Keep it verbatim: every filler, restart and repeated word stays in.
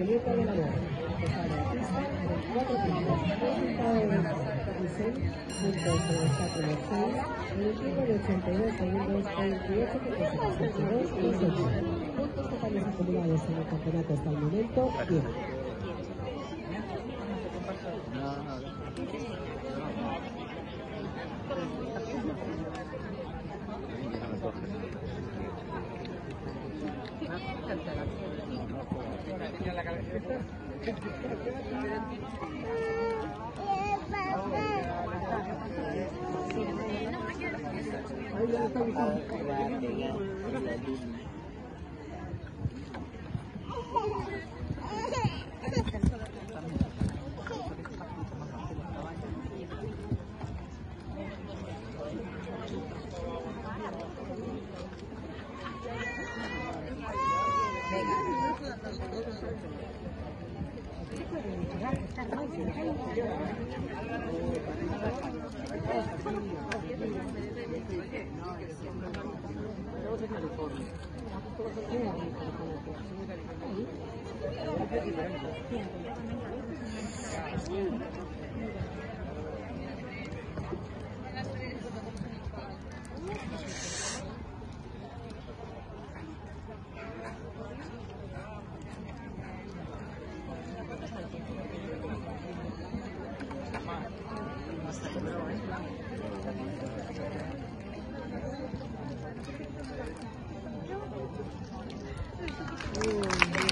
Julieta de la Mora, empezada artista, veinticuatro puntos. Resultado de dieciséis puntos de destaque de seis, en el tiempo de ochenta y dos segundos, veintiocho puntos sesenta y dos y ocho. Puntos totales acumulados en el campeonato hasta el momento, diez. Mm.